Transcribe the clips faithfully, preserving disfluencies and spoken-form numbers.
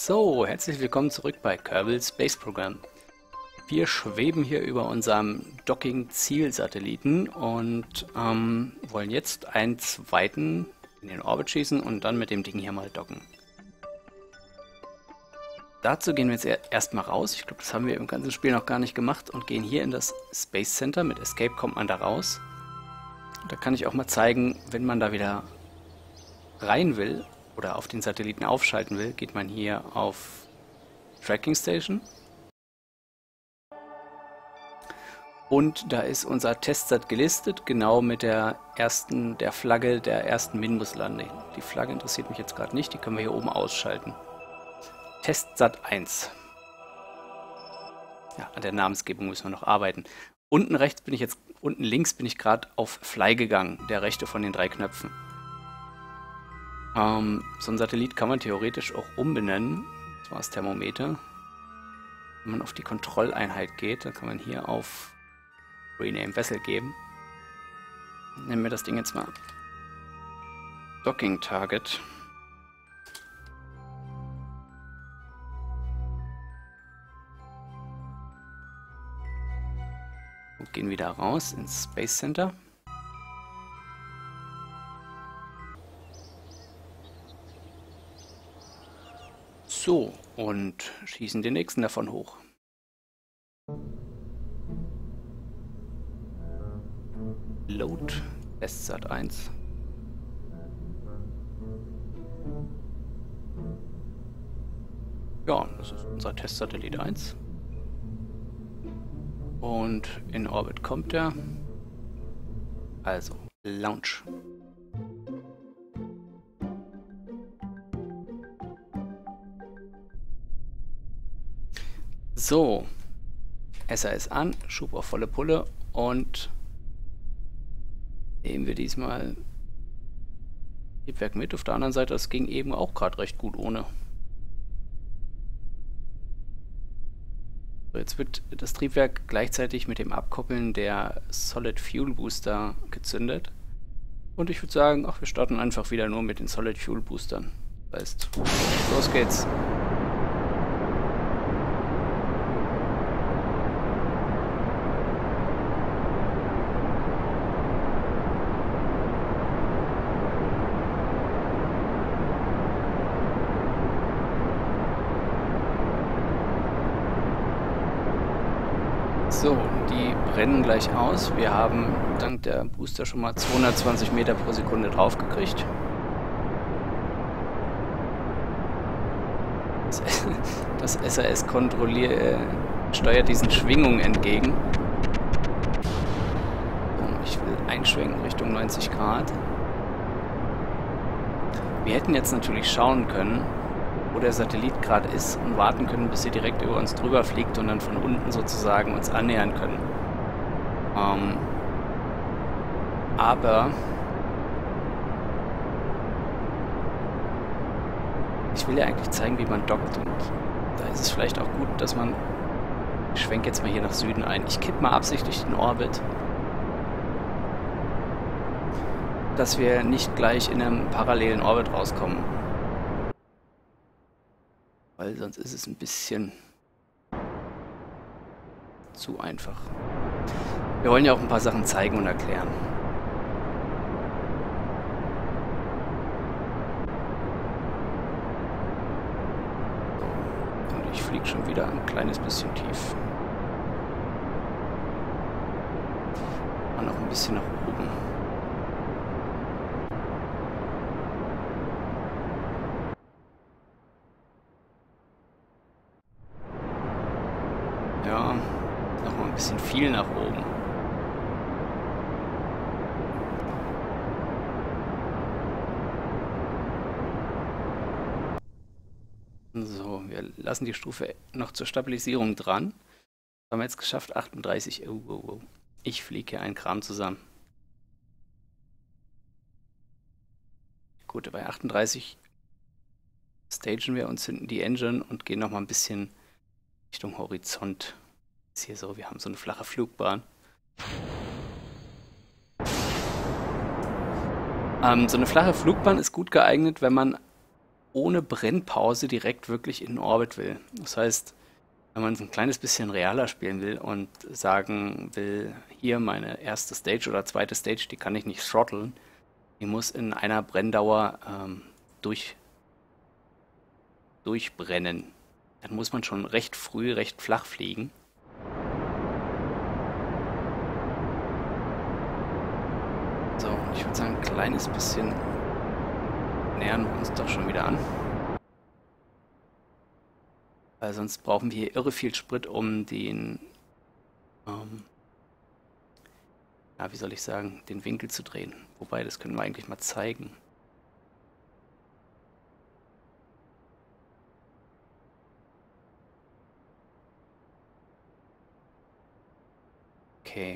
So, herzlich willkommen zurück bei Kerbal Space Program. Wir schweben hier über unserem Docking-Ziel-Satelliten und ähm, wollen jetzt einen zweiten in den Orbit schießen und dann mit dem Ding hier mal docken. Dazu gehen wir jetzt erstmal raus. Ich glaube, das haben wir im ganzen Spiel noch gar nicht gemacht und gehen hier in das Space Center. Mit Escape kommt man da raus. Und da kann ich auch mal zeigen, wenn man da wieder rein will oder auf den Satelliten aufschalten will, geht man hier auf Tracking Station. Und da ist unser Testsat gelistet, genau mit der ersten, der Flagge der ersten Minbus-Landung. Die Flagge interessiert mich jetzt gerade nicht, die können wir hier oben ausschalten. Testsat eins. Ja, an der Namensgebung müssen wir noch arbeiten. Unten rechts bin ich jetzt, unten links bin ich gerade auf Fly gegangen, der rechte von den drei Knöpfen. Ähm, so ein Satellit kann man theoretisch auch umbenennen. Das war das Thermometer. Wenn man auf die Kontrolleinheit geht, dann kann man hier auf Rename Vessel geben. Nennen wir das Ding jetzt mal Docking Target. Und gehen wieder raus ins Space Center. So, und schießen den nächsten davon hoch. Load, Testsat eins. Ja, das ist unser Testsatellit eins. Und in Orbit kommt er. Also, Launch. So, S A S an, Schub auf volle Pulle und nehmen wir diesmal Triebwerk mit. Auf der anderen Seite, das ging eben auch gerade recht gut ohne. So, jetzt wird das Triebwerk gleichzeitig mit dem Abkoppeln der Solid Fuel Booster gezündet. Und ich würde sagen, ach, wir starten einfach wieder nur mit den Solid Fuel Boostern. Das heißt, los geht's. So, die brennen gleich aus. Wir haben dank der Booster schon mal zweihundertzwanzig Meter pro Sekunde drauf gekriegt. Das S A S kontrolliert, äh, steuert diesen Schwingungen entgegen. So, ich will einschwenken Richtung neunzig Grad. Wir hätten jetzt natürlich schauen können, wo der Satellit gerade ist und warten können, bis sie direkt über uns drüber fliegt und dann von unten sozusagen uns annähern können. Ähm, aber ich will ja eigentlich zeigen, wie man dockt und da ist es vielleicht auch gut, dass man... Ich schwenke jetzt mal hier nach Süden ein. Ich kippe mal absichtlich den Orbit, dass wir nicht gleich in einem parallelen Orbit rauskommen. Weil sonst ist es ein bisschen zu einfach. Wir wollen ja auch ein paar Sachen zeigen und erklären. So, und ich fliege schon wieder ein kleines bisschen tief. Und noch ein bisschen nach oben. Ja, noch mal ein bisschen viel nach oben. So, wir lassen die Stufe noch zur Stabilisierung dran. Haben wir jetzt geschafft, achtunddreißig. Oh, oh, oh. Ich fliege hier einen Kram zusammen. Gut, bei achtunddreißig stagen wir und zünden die Engine und gehen noch mal ein bisschen Richtung Horizont. Ist hier so, wir haben so eine flache Flugbahn. Ähm, so eine flache Flugbahn ist gut geeignet, wenn man ohne Brennpause direkt wirklich in den Orbit will. Das heißt, wenn man es ein kleines bisschen realer spielen will und sagen will, hier meine erste Stage oder zweite Stage, die kann ich nicht throtteln, die muss in einer Brenndauer ähm, durch, durchbrennen. Dann muss man schon recht früh, recht flach fliegen. So, ich würde sagen, ein kleines bisschen nähern wir uns doch schon wieder an. Weil sonst brauchen wir hier irre viel Sprit, um den, ähm, ja, wie soll ich sagen, den Winkel zu drehen. Wobei, das können wir eigentlich mal zeigen. Okay.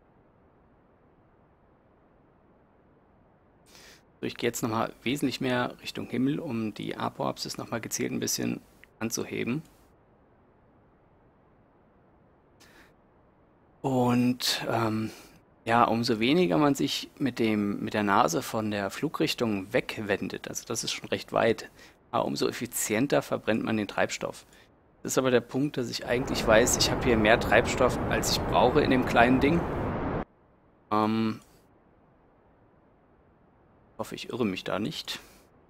So, ich gehe jetzt nochmal wesentlich mehr Richtung Himmel, um die Apoapsis nochmal gezielt ein bisschen anzuheben. Und ähm, ja, umso weniger man sich mit dem, mit der Nase von der Flugrichtung wegwendet, also das ist schon recht weit, aber umso effizienter verbrennt man den Treibstoff. Das ist aber der Punkt, dass ich eigentlich weiß, ich habe hier mehr Treibstoff, als ich brauche in dem kleinen Ding. Ähm, ich hoffe, ich irre mich da nicht.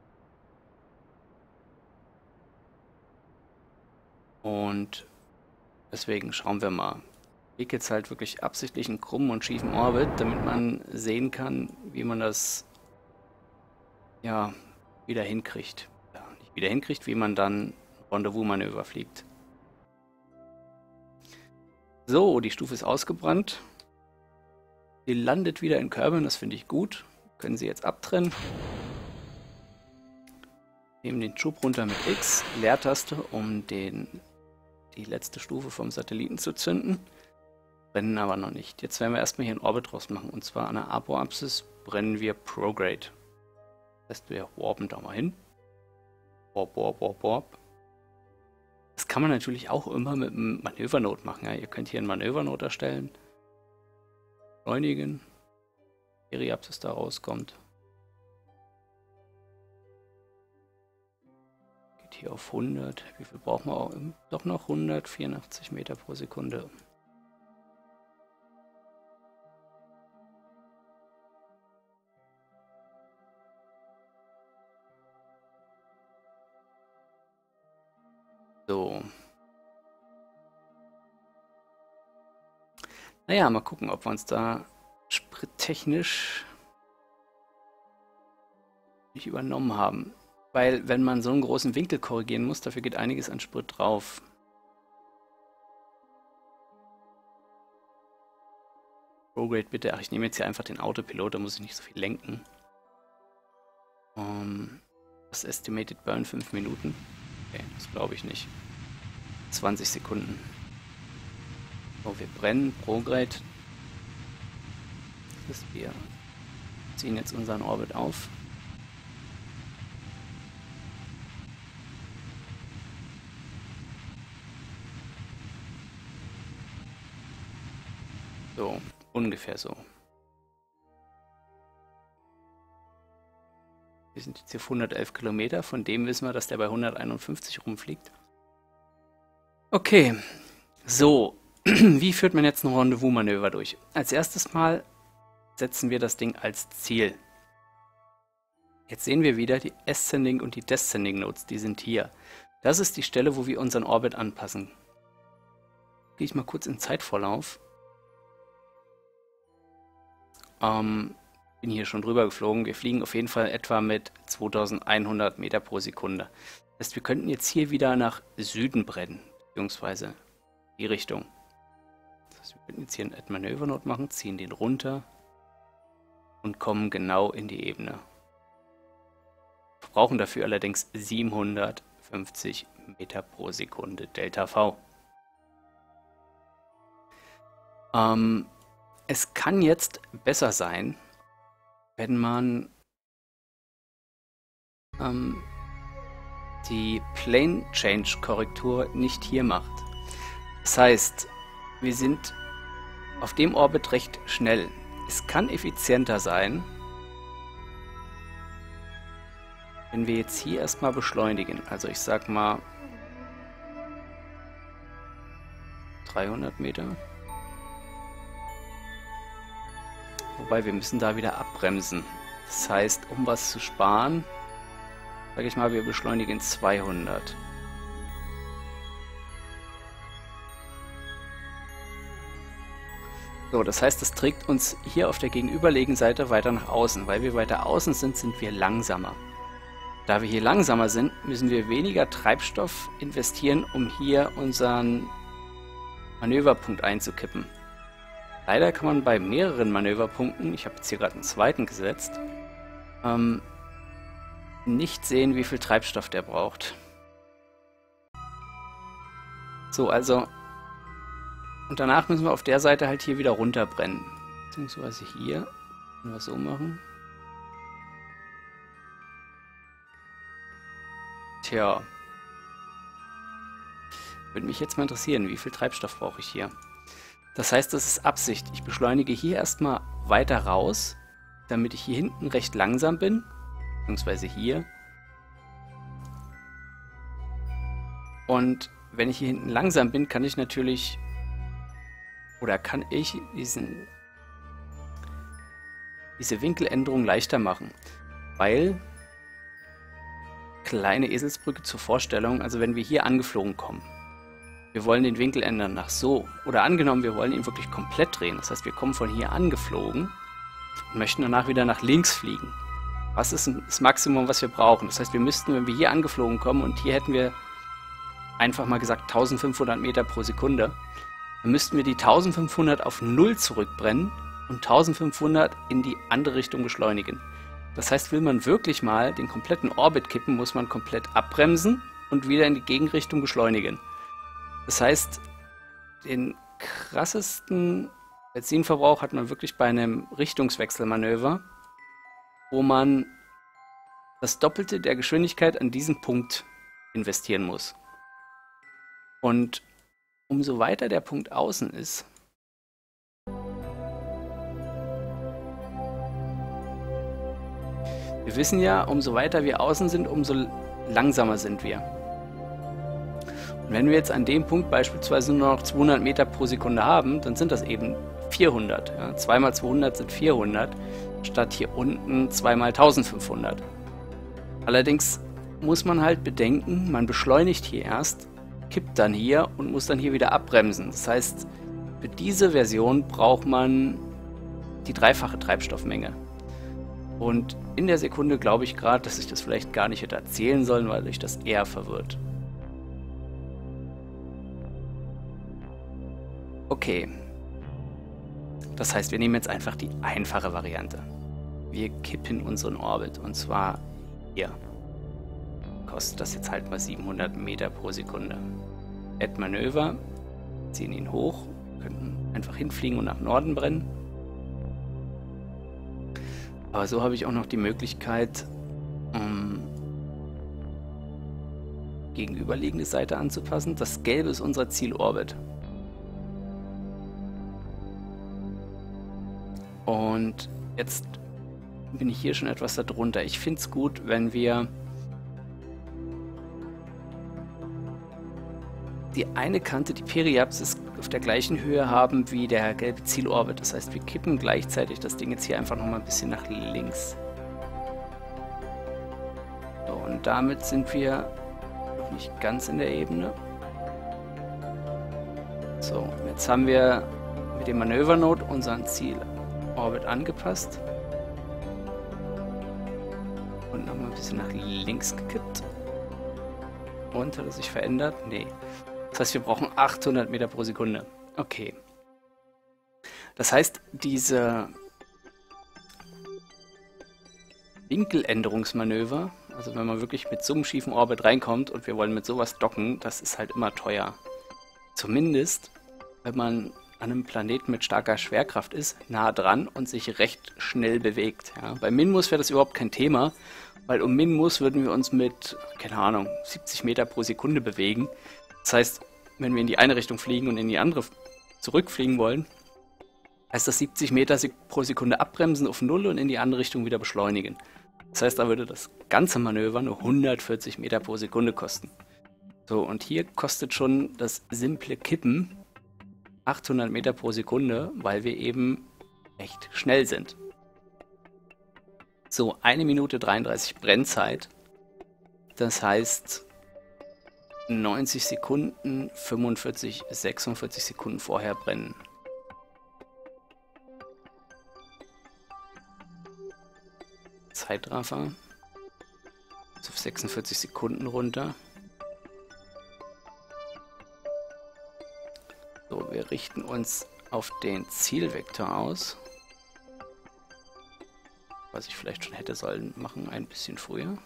Und deswegen schauen wir mal. Ich lege jetzt halt wirklich absichtlich einen krummen und schiefen Orbit, damit man sehen kann, wie man das ja wieder hinkriegt. Ja, nicht wieder hinkriegt, wie man dann Rendezvous-Manöver fliegt. So, die Stufe ist ausgebrannt. Sie landet wieder in Kerbin, das finde ich gut. Können Sie jetzt abtrennen. Nehmen den Schub runter mit X, Leertaste, um den, die letzte Stufe vom Satelliten zu zünden. Brennen aber noch nicht. Jetzt werden wir erstmal hier einen Orbit draus machen. Und zwar an der Apoapsis brennen wir Prograde. Das heißt, wir warpen da mal hin. Warp, warp, warp, warp. Das kann man natürlich auch immer mit einem Manövernode machen. Ja, ihr könnt hier einen Manövernode erstellen. Beschleunigen. Periapsis da rauskommt. Geht hier auf hundert. Wie viel brauchen wir auch? Doch noch hundertvierundachtzig Meter pro Sekunde. So. Naja, mal gucken, ob wir uns da sprittechnisch nicht übernommen haben. Weil, wenn man so einen großen Winkel korrigieren muss, dafür geht einiges an Sprit drauf. Prograde bitte. Ach, ich nehme jetzt hier einfach den Autopilot, da muss ich nicht so viel lenken. Um, das Estimated Burn fünf Minuten. Okay, das glaube ich nicht. zwanzig Sekunden. So, wir brennen Prograde. Das heißt, wir ziehen jetzt unseren Orbit auf. So, ungefähr so. Wir sind jetzt hier auf hundertelf Kilometer, von dem wissen wir, dass der bei hunderteinundfünfzig rumfliegt. Okay, so, wie führt man jetzt ein Rendezvous-Manöver durch? Als erstes Mal setzen wir das Ding als Ziel. Jetzt sehen wir wieder die Ascending und die Descending Nodes, die sind hier. Das ist die Stelle, wo wir unseren Orbit anpassen. Gehe ich mal kurz in Zeitvorlauf. Ähm, bin hier schon drüber geflogen. Wir fliegen auf jeden Fall etwa mit zweitausendeinhundert Meter pro Sekunde. Das heißt, wir könnten jetzt hier wieder nach Süden brennen, beziehungsweise die Richtung. Das heißt, wir könnten jetzt hier einen Add-Manöver-Node machen, ziehen den runter und kommen genau in die Ebene. Wir brauchen dafür allerdings siebenhundertfünfzig Meter pro Sekunde Delta V. Ähm, es kann jetzt besser sein, wenn man ähm, die Plane Change Korrektur nicht hier macht. Das heißt, wir sind auf dem Orbit recht schnell. Es kann effizienter sein, wenn wir jetzt hier erstmal beschleunigen, also ich sag mal dreihundert Meter. Wobei wir müssen da wieder abbremsen. Das heißt, um was zu sparen, sage ich mal, wir beschleunigen zweihundert. So, das heißt, das trägt uns hier auf der gegenüberliegenden Seite weiter nach außen. Weil wir weiter außen sind, sind wir langsamer. Da wir hier langsamer sind, müssen wir weniger Treibstoff investieren, um hier unseren Manöverpunkt einzukippen. Leider kann man bei mehreren Manöverpunkten, ich habe jetzt hier gerade einen zweiten gesetzt, ähm, nicht sehen, wie viel Treibstoff der braucht. So, also, und danach müssen wir auf der Seite halt hier wieder runterbrennen. Beziehungsweise hier, wenn wir es so machen. Tja. Würde mich jetzt mal interessieren, wie viel Treibstoff brauche ich hier? Das heißt, das ist Absicht. Ich beschleunige hier erstmal weiter raus, damit ich hier hinten recht langsam bin, beziehungsweise hier. Und wenn ich hier hinten langsam bin, kann ich natürlich, oder kann ich diesen, diese Winkeländerung leichter machen, weil, kleine Eselsbrücke zur Vorstellung, also wenn wir hier angeflogen kommen, wir wollen den Winkel ändern nach so. Oder angenommen, wir wollen ihn wirklich komplett drehen. Das heißt, wir kommen von hier angeflogen und möchten danach wieder nach links fliegen. Was ist das Maximum, was wir brauchen? Das heißt, wir müssten, wenn wir hier angeflogen kommen und hier hätten wir einfach mal gesagt eintausendfünfhundert Meter pro Sekunde, dann müssten wir die eintausendfünfhundert auf null zurückbrennen und eintausendfünfhundert in die andere Richtung beschleunigen. Das heißt, will man wirklich mal den kompletten Orbit kippen, muss man komplett abbremsen und wieder in die Gegenrichtung beschleunigen. Das heißt, den krassesten Benzinverbrauch hat man wirklich bei einem Richtungswechselmanöver, wo man das Doppelte der Geschwindigkeit an diesem Punkt investieren muss. Und umso weiter der Punkt außen ist, wir wissen ja, umso weiter wir außen sind, umso langsamer sind wir. Und wenn wir jetzt an dem Punkt beispielsweise nur noch zweihundert Meter pro Sekunde haben, dann sind das eben vierhundert. Ja? zwei mal zweihundert sind vierhundert, statt hier unten zwei mal eintausendfünfhundert. Allerdings muss man halt bedenken, man beschleunigt hier erst, kippt dann hier und muss dann hier wieder abbremsen. Das heißt, für diese Version braucht man die dreifache Treibstoffmenge. Und in der Sekunde glaube ich gerade, dass ich das vielleicht gar nicht hätte erzählen sollen, weil euch das eher verwirrt. Okay. Das heißt, wir nehmen jetzt einfach die einfache Variante. Wir kippen unseren Orbit und zwar hier. Kostet das jetzt halt mal siebenhundert Meter pro Sekunde. Add Manöver, ziehen ihn hoch, könnten einfach hinfliegen und nach Norden brennen. Aber so habe ich auch noch die Möglichkeit, um gegenüberliegende Seite anzupassen. Das Gelbe ist unser Zielorbit. Und jetzt bin ich hier schon etwas darunter. Ich finde es gut, wenn wir die eine Kante, die Periapsis, auf der gleichen Höhe haben wie der gelbe Zielorbit. Das heißt, wir kippen gleichzeitig das Ding jetzt hier einfach nochmal ein bisschen nach links. So, und damit sind wir noch nicht ganz in der Ebene. So, jetzt haben wir mit dem Manövernode unseren Zielorbit angepasst. Und nochmal ein bisschen nach links gekippt. Und hat er sich verändert? Nee. Das heißt, wir brauchen achthundert Meter pro Sekunde. Okay. Das heißt, diese Winkeländerungsmanöver, also wenn man wirklich mit so einem schiefen Orbit reinkommt und wir wollen mit sowas docken, das ist halt immer teuer. Zumindest, wenn man an einem Planeten mit starker Schwerkraft ist, nah dran und sich recht schnell bewegt. Ja. Bei Minmus wäre das überhaupt kein Thema, weil um Minmus würden wir uns mit, keine Ahnung, siebzig Meter pro Sekunde bewegen. Das heißt, wenn wir in die eine Richtung fliegen und in die andere zurückfliegen wollen, heißt das siebzig Meter pro Sekunde abbremsen auf null und in die andere Richtung wieder beschleunigen. Das heißt, da würde das ganze Manöver nur hundertvierzig Meter pro Sekunde kosten. So, und hier kostet schon das simple Kippen achthundert Meter pro Sekunde, weil wir eben echt schnell sind. So, eine Minute dreiunddreißig Brennzeit. Das heißt neunzig Sekunden, fünfundvierzig, sechsundvierzig Sekunden vorher brennen. Zeitraffer. Ist auf sechsundvierzig Sekunden runter. So, wir richten uns auf den Zielvektor aus. Was ich vielleicht schon hätte sollen machen, ein bisschen früher.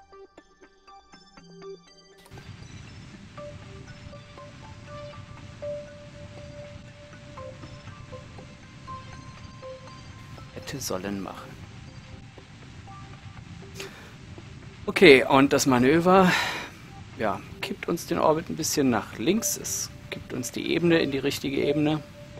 Hätte sollen machen. Okay, und das Manöver, ja, kippt uns den Orbit ein bisschen nach links. Es kippt uns die Ebene in die richtige Ebene.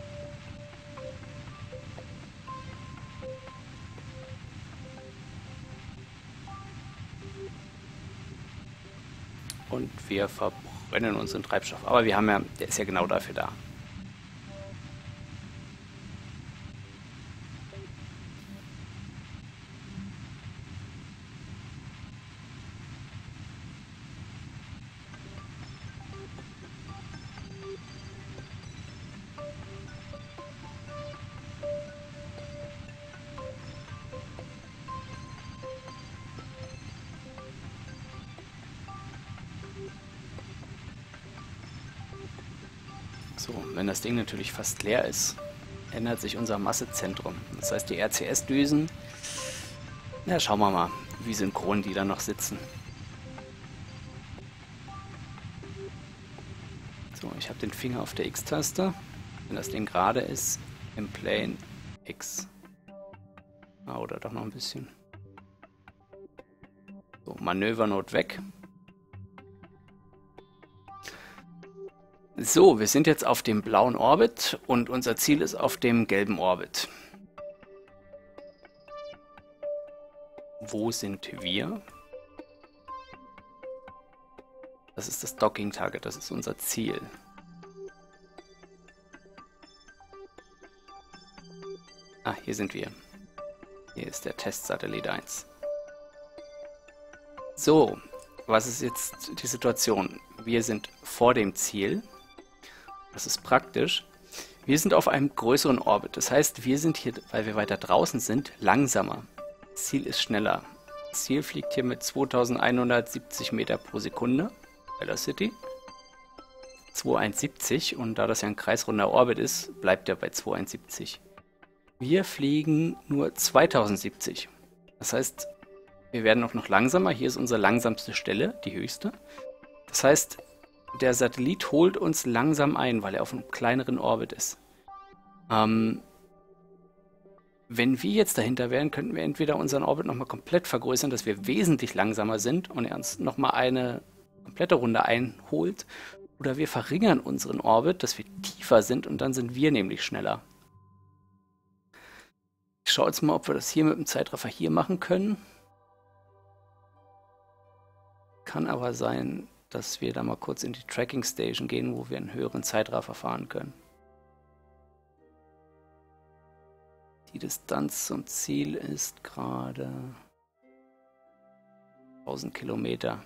Und wir verbrennen unseren Treibstoff. Aber wir haben ja, der ist ja genau dafür da. So, wenn das Ding natürlich fast leer ist, ändert sich unser Massezentrum. Das heißt, die R C S-Düsen, na, schauen wir mal, wie synchron die da noch sitzen. So, ich habe den Finger auf der X-Taste. Wenn das Ding gerade ist, im Plane X. Ah, oder doch noch ein bisschen. So, Manövernot weg. So, wir sind jetzt auf dem blauen Orbit und unser Ziel ist auf dem gelben Orbit. Wo sind wir? Das ist das Docking Target, das ist unser Ziel. Ah, hier sind wir. Hier ist der Testsatellit eins. So, was ist jetzt die Situation? Wir sind vor dem Ziel. Das ist praktisch. Wir sind auf einem größeren Orbit. Das heißt, wir sind hier, weil wir weiter draußen sind, langsamer. Das Ziel ist schneller. Das Ziel fliegt hier mit zweitausendeinhundertsiebzig Meter pro Sekunde. Velocity. zweitausendeinhundertsiebzig. Und da das ja ein kreisrunder Orbit ist, bleibt er bei zweitausendeinhundertsiebzig. Wir fliegen nur zweitausendsiebzig. Das heißt, wir werden auch noch langsamer. Hier ist unsere langsamste Stelle, die höchste. Das heißt, der Satellit holt uns langsam ein, weil er auf einem kleineren Orbit ist. Ähm, wenn wir jetzt dahinter wären, könnten wir entweder unseren Orbit nochmal komplett vergrößern, dass wir wesentlich langsamer sind und er uns nochmal eine komplette Runde einholt. Oder wir verringern unseren Orbit, dass wir tiefer sind und dann sind wir nämlich schneller. Ich schaue jetzt mal, ob wir das hier mit dem Zeitraffer hier machen können. Kann aber sein, dass wir da mal kurz in die Tracking Station gehen, wo wir einen höheren Zeitraffer fahren können. Die Distanz zum Ziel ist gerade tausend Kilometer.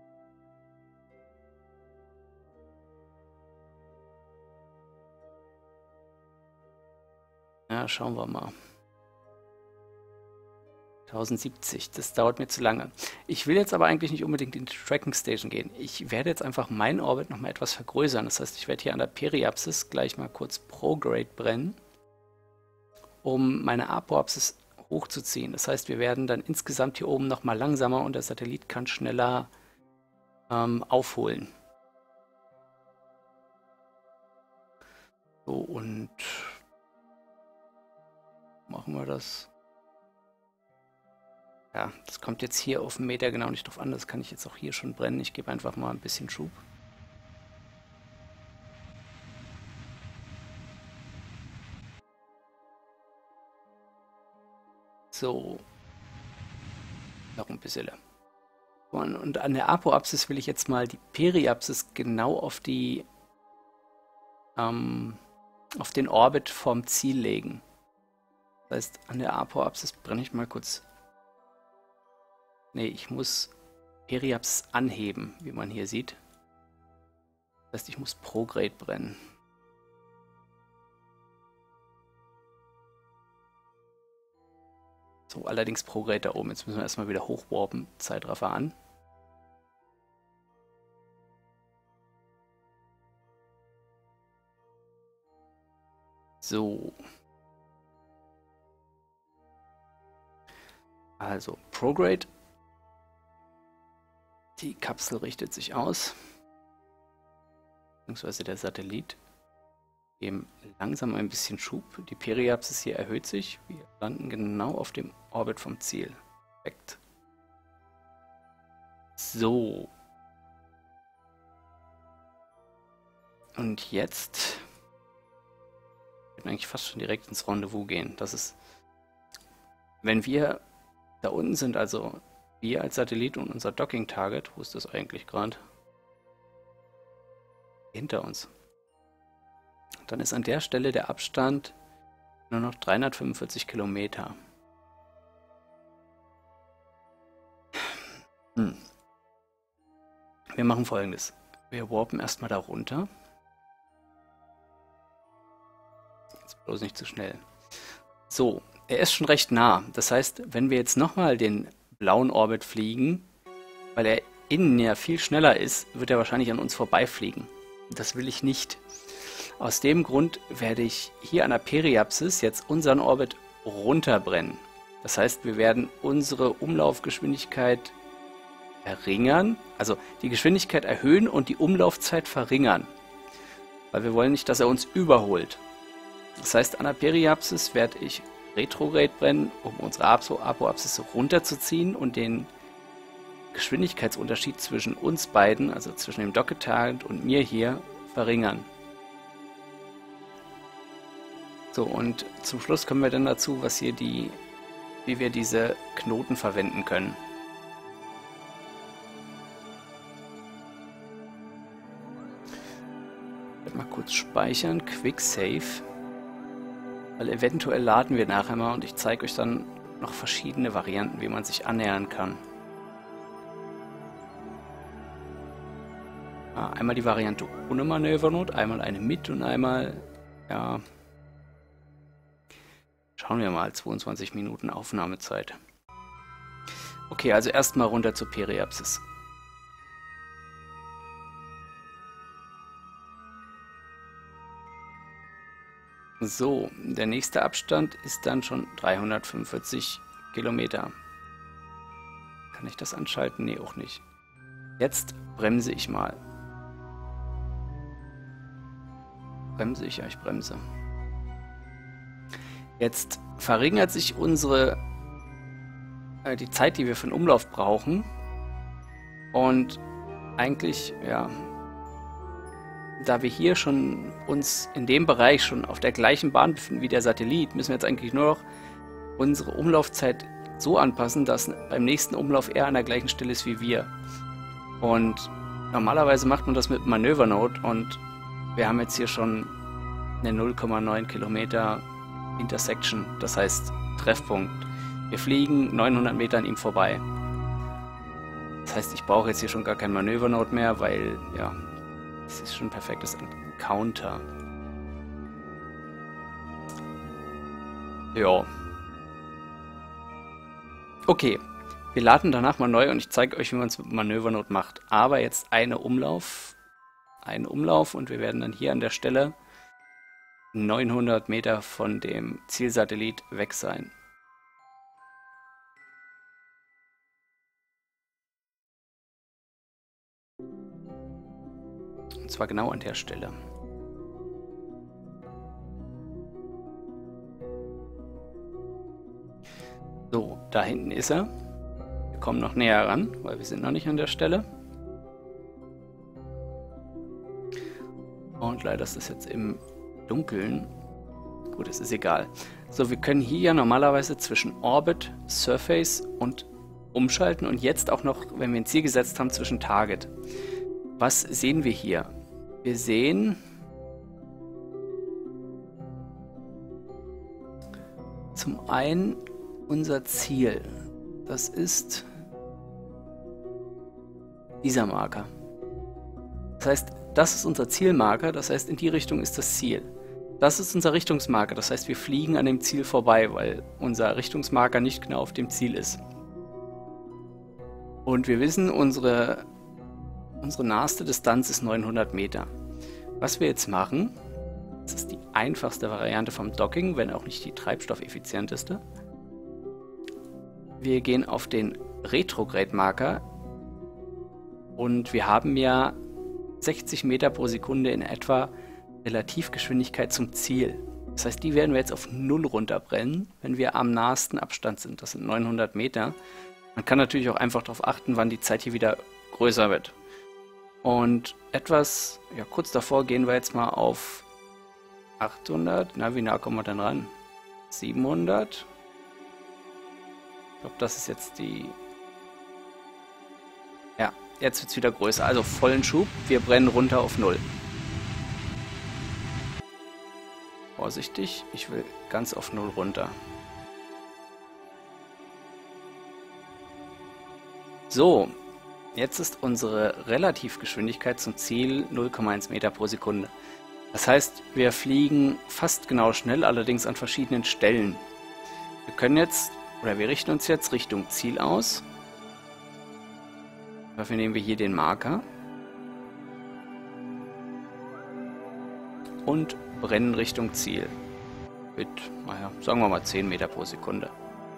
Ja, schauen wir mal. tausendsiebzig, das dauert mir zu lange. Ich will jetzt aber eigentlich nicht unbedingt in die Tracking Station gehen. Ich werde jetzt einfach meinen Orbit nochmal etwas vergrößern. Das heißt, ich werde hier an der Periapsis gleich mal kurz Prograde brennen, um meine Apoapsis hochzuziehen. Das heißt, wir werden dann insgesamt hier oben nochmal langsamer und der Satellit kann schneller ähm, aufholen. So, und machen wir das. Ja, das kommt jetzt hier auf den Meter genau nicht drauf an. Das kann ich jetzt auch hier schon brennen. Ich gebe einfach mal ein bisschen Schub. So. Noch ein bisschen. Und, und an der Apoapsis will ich jetzt mal die Periapsis genau auf die ähm, auf den Orbit vom Ziel legen. Das heißt, an der Apoapsis brenne ich mal kurz. Ne, ich muss Periapsis anheben, wie man hier sieht. Das heißt, ich muss Prograde brennen. So, allerdings Prograde da oben. Jetzt müssen wir erstmal wieder hochwarpen. Zeitraffer an. So. Also, Prograde. Die Kapsel richtet sich aus. Beziehungsweise der Satellit. Geben langsam ein bisschen Schub. Die Periapsis hier erhöht sich. Wir landen genau auf dem Orbit vom Ziel. Perfekt. So. Und jetzt wir können eigentlich fast schon direkt ins Rendezvous gehen. Das ist, wenn wir da unten sind, also wir als Satellit und unser Docking-Target, wo ist das eigentlich gerade? Hinter uns. Dann ist an der Stelle der Abstand nur noch dreihundertfünfundvierzig Kilometer. Hm. Wir machen Folgendes. Wir warpen erstmal da runter. Jetzt bloß nicht zu schnell. So, er ist schon recht nah. Das heißt, wenn wir jetzt nochmal den blauen Orbit fliegen, weil er innen ja viel schneller ist, wird er wahrscheinlich an uns vorbeifliegen. Das will ich nicht. Aus dem Grund werde ich hier an der Periapsis jetzt unseren Orbit runterbrennen. Das heißt, wir werden unsere Umlaufgeschwindigkeit verringern, also die Geschwindigkeit erhöhen und die Umlaufzeit verringern. Weil wir wollen nicht, dass er uns überholt. Das heißt, an der Periapsis werde ich Retrograde brennen, um unsere Apoapsis runterzuziehen und den Geschwindigkeitsunterschied zwischen uns beiden, also zwischen dem Docket-Target und mir hier, verringern. So, und zum Schluss kommen wir dann dazu, was hier die, wie wir diese Knoten verwenden können. Ich werde mal kurz speichern, Quick Save, weil eventuell laden wir nachher mal und ich zeige euch dann noch verschiedene Varianten, wie man sich annähern kann. Ah, einmal die Variante ohne Manövernot, einmal eine mit und einmal, ja, schauen wir mal, zweiundzwanzig Minuten Aufnahmezeit. Okay, also erstmal runter zur Periapsis. So, der nächste Abstand ist dann schon dreihundertfünfundvierzig Kilometer. Kann ich das anschalten? Nee, auch nicht. Jetzt bremse ich mal. Bremse ich? Ja, ich bremse. Jetzt verringert sich unsere äh, die Zeit, die wir für den Umlauf brauchen. Und eigentlich, ja, da wir hier schon uns in dem Bereich schon auf der gleichen Bahn befinden wie der Satellit, müssen wir jetzt eigentlich nur noch unsere Umlaufzeit so anpassen, dass beim nächsten Umlauf er an der gleichen Stelle ist wie wir. Und normalerweise macht man das mit Manövernode und wir haben jetzt hier schon eine null Komma neun Kilometer Intersection, das heißt Treffpunkt. Wir fliegen neunhundert Meter an ihm vorbei. Das heißt, ich brauche jetzt hier schon gar kein Manövernode mehr, weil, ja, es ist schon ein perfektes Encounter. Ja. Okay, wir laden danach mal neu und ich zeige euch, wie man es mit Manövernode macht. Aber jetzt eine Umlauf, einen Umlauf und wir werden dann hier an der Stelle neunhundert Meter von dem Zielsatellit weg sein. Und zwar genau an der Stelle. So, da hinten ist er. Wir kommen noch näher ran, weil wir sind noch nicht an der Stelle. Und leider ist das jetzt im Dunkeln. Gut, es ist egal. So, wir können hier ja normalerweise zwischen Orbit, Surface und umschalten und jetzt auch noch, wenn wir ein Ziel gesetzt haben, zwischen Target. Was sehen wir hier? Wir sehen zum einen unser Ziel. Das ist dieser Marker. Das heißt, das ist unser Zielmarker, das heißt, in die Richtung ist das Ziel. Das ist unser Richtungsmarker, das heißt, wir fliegen an dem Ziel vorbei, weil unser Richtungsmarker nicht genau auf dem Ziel ist. Und wir wissen, unsere, unsere naheste Distanz ist neunhundert Meter. Was wir jetzt machen, das ist die einfachste Variante vom Docking, wenn auch nicht die treibstoffeffizienteste. Wir gehen auf den Retrograde-Marker und wir haben ja sechzig Meter pro Sekunde in etwa Relativgeschwindigkeit zum Ziel. Das heißt, die werden wir jetzt auf null runterbrennen, wenn wir am nahesten Abstand sind. Das sind neunhundert Meter. Man kann natürlich auch einfach darauf achten, wann die Zeit hier wieder größer wird. Und etwas, ja kurz davor gehen wir jetzt mal auf achthundert. Na, wie nah kommen wir denn ran? siebenhundert. Ich glaube, das ist jetzt die... Ja, jetzt wird es wieder größer. Also vollen Schub. Wir brennen runter auf null. Vorsichtig, ich will ganz auf null runter. So, jetzt ist unsere Relativgeschwindigkeit zum Ziel null Komma eins Meter pro Sekunde. Das heißt, wir fliegen fast genau schnell, allerdings an verschiedenen Stellen. Wir können jetzt, oder wir richten uns jetzt Richtung Ziel aus. Dafür nehmen wir hier den Marker. Und brennen Richtung Ziel. Mit, naja, sagen wir mal zehn Meter pro Sekunde.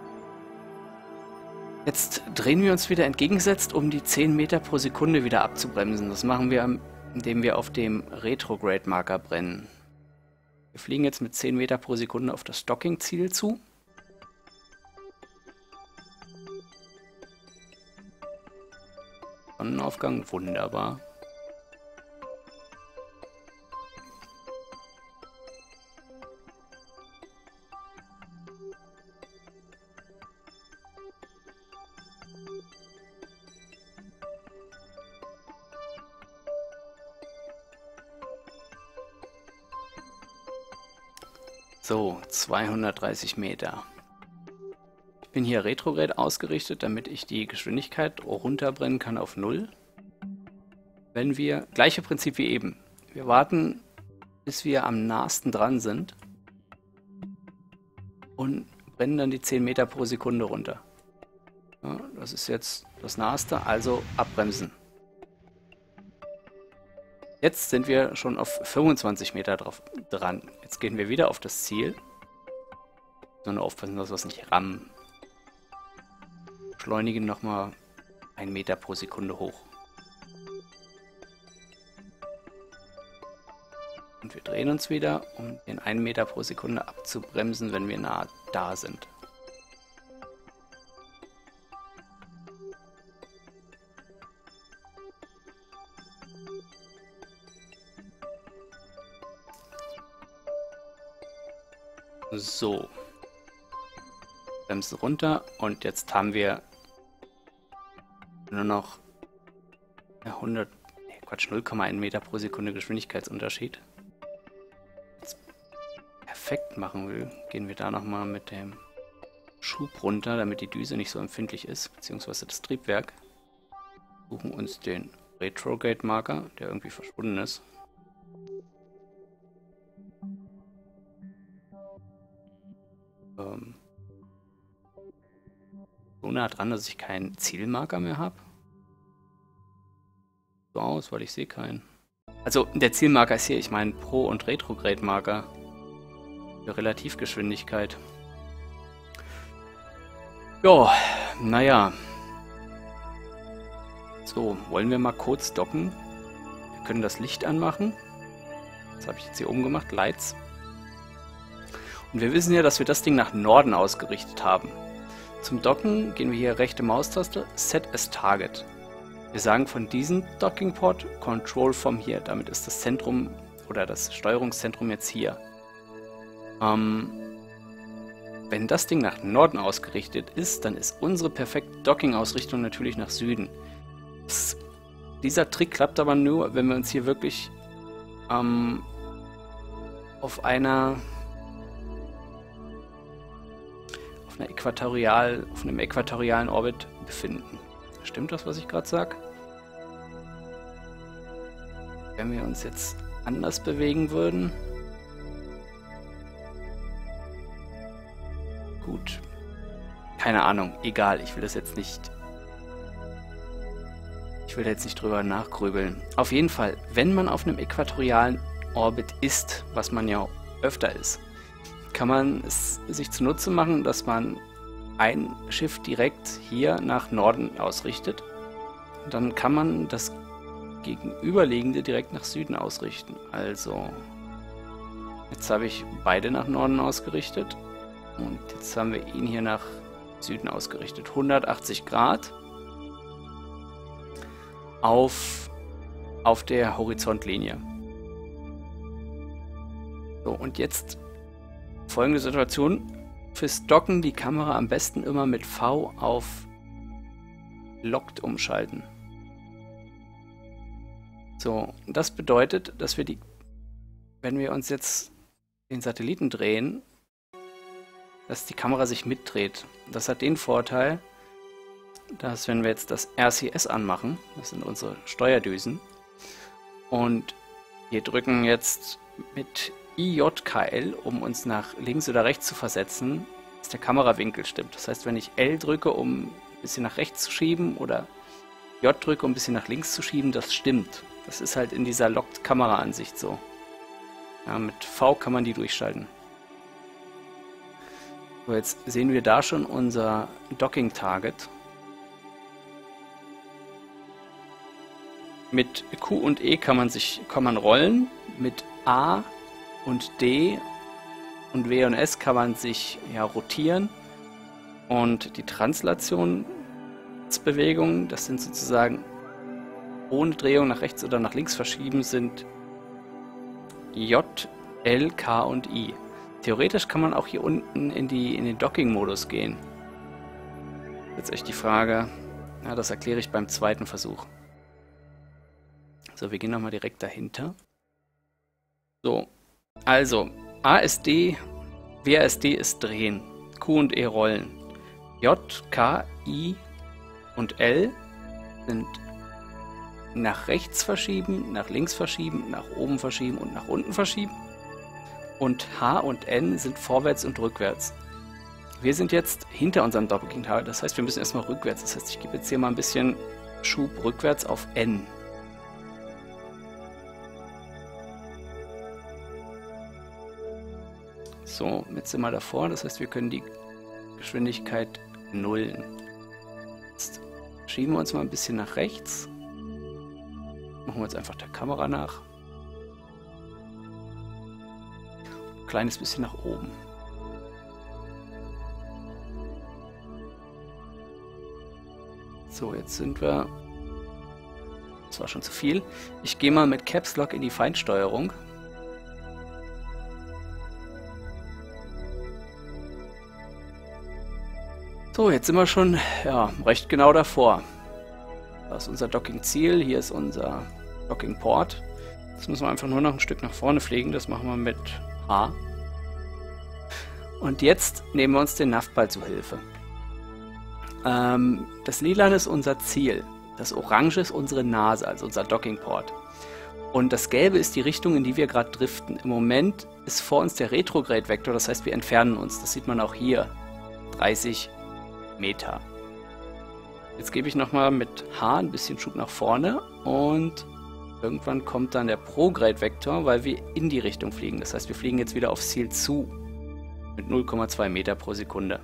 Jetzt drehen wir uns wieder entgegengesetzt, um die zehn Meter pro Sekunde wieder abzubremsen. Das machen wir, indem wir auf dem Retrograde-Marker brennen. Wir fliegen jetzt mit zehn Meter pro Sekunde auf das Docking-Ziel zu. Sonnenaufgang, wunderbar. So, zweihundertdreißig Meter. Ich bin hier retrograd ausgerichtet, damit ich die Geschwindigkeit runterbrennen kann auf null. Wenn wir, gleiche Prinzip wie eben, wir warten, bis wir am nahesten dran sind und brennen dann die zehn Meter pro Sekunde runter. Ja, das ist jetzt das naheste, also abbremsen. Jetzt sind wir schon auf fünfundzwanzig Meter drauf dran. Jetzt gehen wir wieder auf das Ziel. Nur aufpassen, dass wir es nicht rammen. Beschleunigen nochmal einen Meter pro Sekunde hoch. Und wir drehen uns wieder, um den einen Meter pro Sekunde abzubremsen, wenn wir nah da sind. So. Bremsen runter und jetzt haben wir nur noch ja, hundert, nee, Quatsch, null Komma eins Meter pro Sekunde Geschwindigkeitsunterschied. Jetzt perfekt machen will, gehen wir da nochmal mit dem Schub runter, damit die Düse nicht so empfindlich ist, beziehungsweise das Triebwerk. Suchen uns den Retrograde-Marker, der irgendwie verschwunden ist. Ähm, so nah dran, dass ich keinen Zielmarker mehr habe. So aus, weil ich sehe keinen. Also der Zielmarker ist hier, ich meine Pro- und Retrograde-Marker. Für Relativgeschwindigkeit. Jo, naja. So, wollen wir mal kurz docken. Wir können das Licht anmachen. Das habe ich jetzt hier oben gemacht, Lights. Und wir wissen ja, dass wir das Ding nach Norden ausgerichtet haben. Zum Docken gehen wir hier rechte Maustaste, Set as Target. Wir sagen von diesem Docking-Port Control from hier. Damit ist das Zentrum oder das Steuerungszentrum jetzt hier. Ähm, wenn das Ding nach Norden ausgerichtet ist, dann ist unsere perfekte Docking-Ausrichtung natürlich nach Süden. Das, dieser Trick klappt aber nur, wenn wir uns hier wirklich ähm, auf einer auf einer Äquatorial, auf einem äquatorialen Orbit befinden. Stimmt das, was ich gerade sage? Wenn wir uns jetzt anders bewegen würden. Gut. Keine Ahnung, egal, ich will das jetzt nicht. Ich will da jetzt nicht drüber nachgrübeln. Auf jeden Fall, wenn man auf einem äquatorialen Orbit ist, was man ja öfter ist, kann man es sich zunutze machen, dass man ein Schiff direkt hier nach Norden ausrichtet. Und dann kann man das gegenüberliegende direkt nach Süden ausrichten. Also, jetzt habe ich beide nach Norden ausgerichtet. Und jetzt haben wir ihn hier nach Süden ausgerichtet. hundertachtzig Grad auf, auf der Horizontlinie. So, und jetzt folgende Situation. Fürs Docken die Kamera am besten immer mit V auf Locked umschalten. So, das bedeutet, dass wir die, wenn wir uns jetzt den Satelliten drehen, dass die Kamera sich mitdreht. Das hat den Vorteil, dass wenn wir jetzt das R C S anmachen, das sind unsere Steuerdüsen, und wir drücken jetzt mit I J K L, um uns nach links oder rechts zu versetzen, dass der Kamerawinkel stimmt. Das heißt, wenn ich L drücke, um ein bisschen nach rechts zu schieben, oder J drücke, um ein bisschen nach links zu schieben, das stimmt. Das ist halt in dieser Locked-Kamera-Ansicht so. Ja, mit V kann man die durchschalten. So, jetzt sehen wir da schon unser Docking-Target. Mit Q und E kann man sich kann man rollen, mit A und D und W und S kann man sich ja rotieren, und die Translationsbewegungen, das sind sozusagen ohne Drehung nach rechts oder nach links verschieben, sind J, L, K und I. Theoretisch kann man auch hier unten in, die, in den Docking-Modus gehen. Jetzt echt die Frage, ja, das erkläre ich beim zweiten Versuch. So, wir gehen nochmal direkt dahinter. So, also A S D, W A S D ist drehen, Q und E rollen, J, K, I und L sind nach rechts verschieben, nach links verschieben, nach oben verschieben und nach unten verschieben. Und H und N sind vorwärts und rückwärts. Wir sind jetzt hinter unserem Docking-Target, das heißt, wir müssen erstmal rückwärts. Das heißt, ich gebe jetzt hier mal ein bisschen Schub rückwärts auf N. So, jetzt sind wir davor, das heißt, wir können die Geschwindigkeit nullen. Jetzt schieben wir uns mal ein bisschen nach rechts. Machen wir jetzt einfach der Kamera nach. Ein kleines bisschen nach oben. So, jetzt sind wir... Das war schon zu viel. Ich gehe mal mit Caps Lock in die Feinsteuerung. So, jetzt sind wir schon ja, recht genau davor. Das ist unser Docking-Ziel, hier ist unser Docking-Port. Jetzt müssen wir einfach nur noch ein Stück nach vorne fliegen, das machen wir mit H. Und jetzt nehmen wir uns den Navball zu Hilfe. Ähm, das Lila ist unser Ziel, das Orange ist unsere Nase, also unser Docking-Port. Und das Gelbe ist die Richtung, in die wir gerade driften. Im Moment ist vor uns der Retrograde-Vektor, das heißt, wir entfernen uns. Das sieht man auch hier, dreißig Meter. Jetzt gebe ich nochmal mit H ein bisschen Schub nach vorne und irgendwann kommt dann der Prograde-Vektor, weil wir in die Richtung fliegen. Das heißt, wir fliegen jetzt wieder aufs Ziel zu mit null Komma zwei Meter pro Sekunde.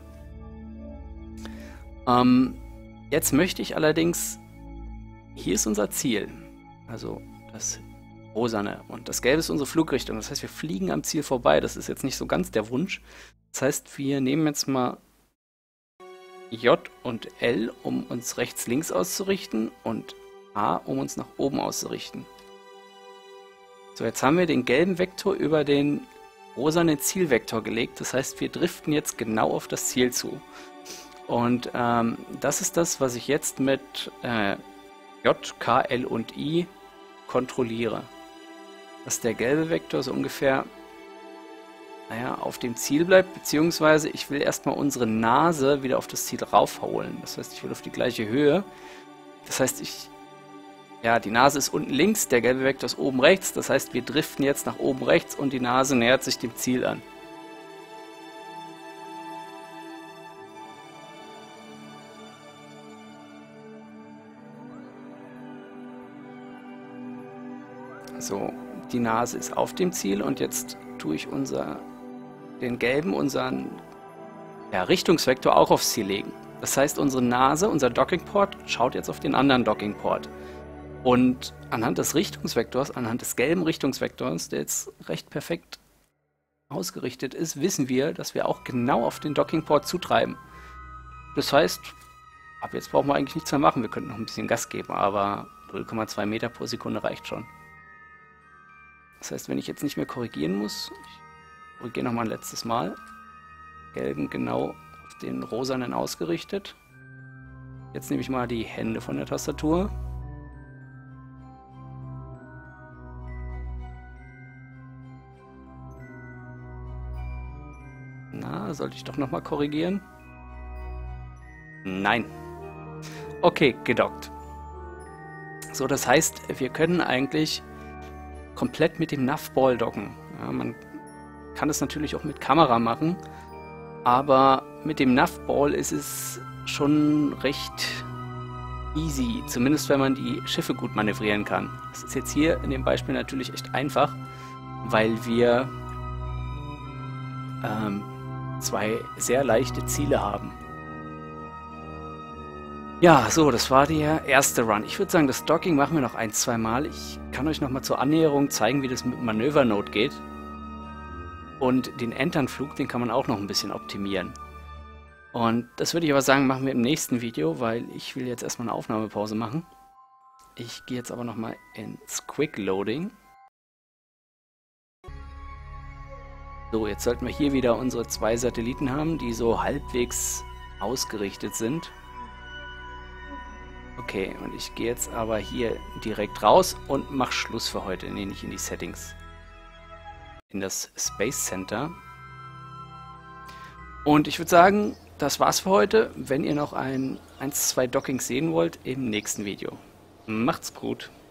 Ähm, jetzt möchte ich allerdings, hier ist unser Ziel, also das Rosane, und das Gelbe ist unsere Flugrichtung. Das heißt, wir fliegen am Ziel vorbei. Das ist jetzt nicht so ganz der Wunsch. Das heißt, wir nehmen jetzt mal J und L, um uns rechts-links auszurichten, und A, um uns nach oben auszurichten. So, jetzt haben wir den gelben Vektor über den rosanen Zielvektor gelegt. Das heißt, wir driften jetzt genau auf das Ziel zu. Und ähm, das ist das, was ich jetzt mit äh, J, K, L und I kontrolliere. Dass der gelbe Vektor so ungefähr, naja, auf dem Ziel bleibt, beziehungsweise ich will erstmal unsere Nase wieder auf das Ziel raufholen. Das heißt, ich will auf die gleiche Höhe. Das heißt, ich, ja, die Nase ist unten links, der gelbe Vektor ist oben rechts. Das heißt, wir driften jetzt nach oben rechts und die Nase nähert sich dem Ziel an. So, die Nase ist auf dem Ziel und jetzt tue ich unser, den gelben, unseren ja, Richtungsvektor auch aufs Ziel legen. Das heißt, unsere Nase, unser Dockingport, schaut jetzt auf den anderen Dockingport. Und anhand des Richtungsvektors, anhand des gelben Richtungsvektors, der jetzt recht perfekt ausgerichtet ist, wissen wir, dass wir auch genau auf den Dockingport zutreiben. Das heißt, ab jetzt brauchen wir eigentlich nichts mehr machen. Wir könnten noch ein bisschen Gas geben, aber null Komma zwei Meter pro Sekunde reicht schon. Das heißt, wenn ich jetzt nicht mehr korrigieren muss, ich korrigiere nochmal ein letztes Mal, gelben genau auf den rosanen ausgerichtet. Jetzt nehme ich mal die Hände von der Tastatur. Na, sollte ich doch nochmal korrigieren? Nein. Okay, gedockt. So, das heißt, wir können eigentlich komplett mit dem Navball docken. Ja, man kann es natürlich auch mit Kamera machen, aber mit dem Navball ist es schon recht easy, zumindest wenn man die Schiffe gut manövrieren kann. Das ist jetzt hier in dem Beispiel natürlich echt einfach, weil wir ähm, zwei sehr leichte Ziele haben. Ja, so, das war der erste Run. Ich würde sagen, das Docking machen wir noch ein, zwei Mal. Ich kann euch nochmal zur Annäherung zeigen, wie das mit Manövernode geht. Und den Enternflug, den kann man auch noch ein bisschen optimieren. Und das würde ich aber sagen, machen wir im nächsten Video, weil ich will jetzt erstmal eine Aufnahmepause machen. Ich gehe jetzt aber nochmal ins Quick Loading. So, jetzt sollten wir hier wieder unsere zwei Satelliten haben, die so halbwegs ausgerichtet sind. Okay, und ich gehe jetzt aber hier direkt raus und mache Schluss für heute. Nee, nicht in die Settings. In das Space Center. Und ich würde sagen, das war's für heute. Wenn ihr noch ein eins, zwei Dockings sehen wollt, im nächsten Video. Macht's gut.